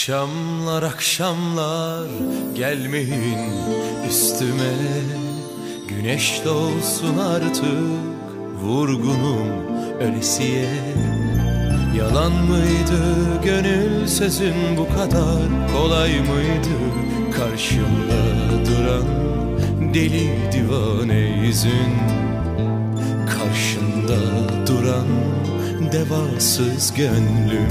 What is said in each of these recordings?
Akşamlar akşamlar gelmeyin üstüme, güneş doğsun artık vurgunum ölesiye. Yalan mıydı gönül sözün, bu kadar kolay mıydı karşımda duran deli divane yüzün? Karşında duran devasız gönlüm.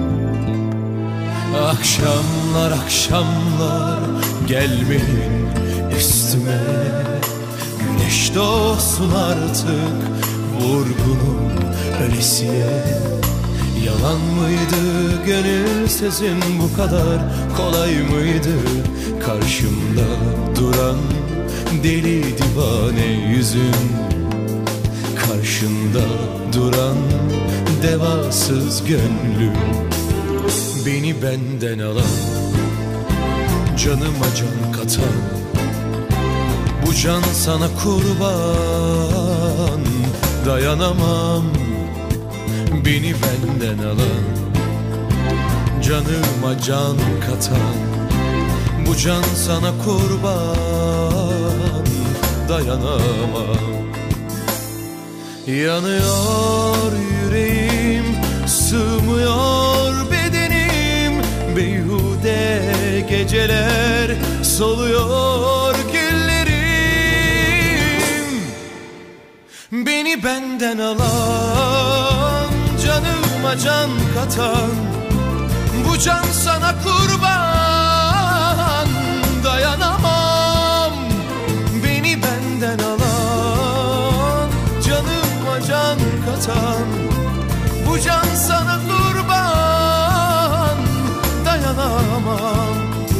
Akşamlar akşamlar gelmeyin üstüme, güneş doğsun artık vurgunum ölesiye. Yalan mıydı gönül sözün, bu kadar kolay mıydı karşımda duran deli divane yüzün? Karşında duran devasız gönlüm. Beni benden alan, canıma can katan, bu can sana kurban, dayanamam. Beni benden alan, canıma can katan, bu can sana kurban, dayanamam. Yanıyor yüreğim, sığmıyor bedenim, beyhude geceler soluyor güllerim. Beni benden alan, canıma can katan, bu can sana kurban, dayanamam. Beni benden alan, canıma can katan, bu can sana kurban, dayanamam.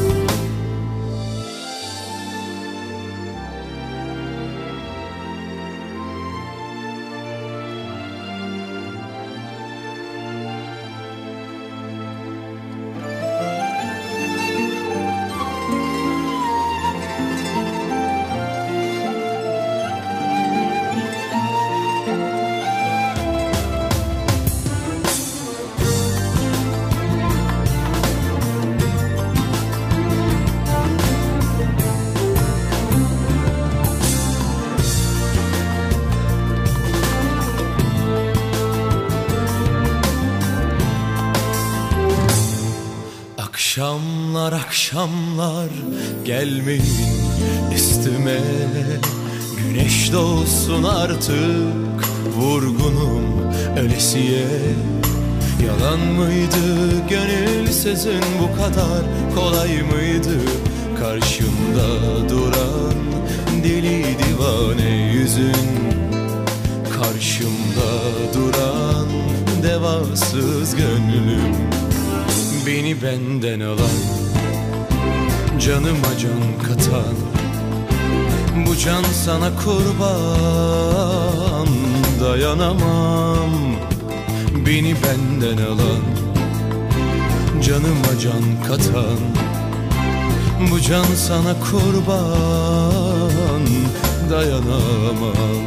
Akşamlar akşamlar gelmeyin üstüme, güneş doğsun artık vurgunum ölesiye. Yalan mıydı gönül sözün, bu kadar kolay mıydı karşımda duran deli divane yüzün? Karşımda duran devasız gönlüm. Beni benden alan, canıma can katan, bu can sana kurban, dayanamam. Beni benden alan, canıma can katan, bu can sana kurban, dayanamam.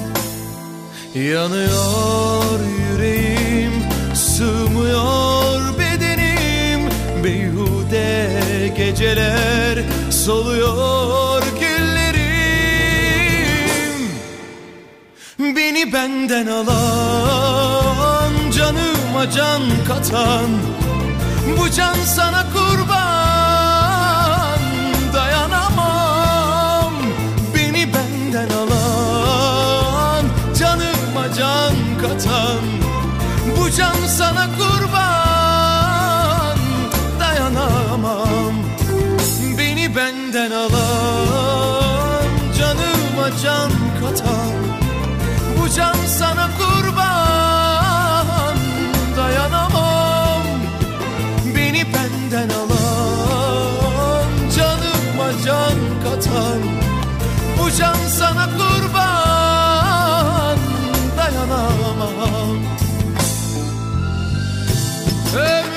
Yanıyor yüreğim, sığmıyor bedenim, beyhude geceler soluyor güllerim. Beni benden alan, canıma can katan, bu can sana kurban, dayanamam. Beni benden alan, canıma can katan, bu can sana kurban, dayanamam. Beni benden alan, canıma can katan, bu can sana kurban, dayanamam. Beni benden alan, canıma can katan, bu can sana kurban, dayanamam. Hey!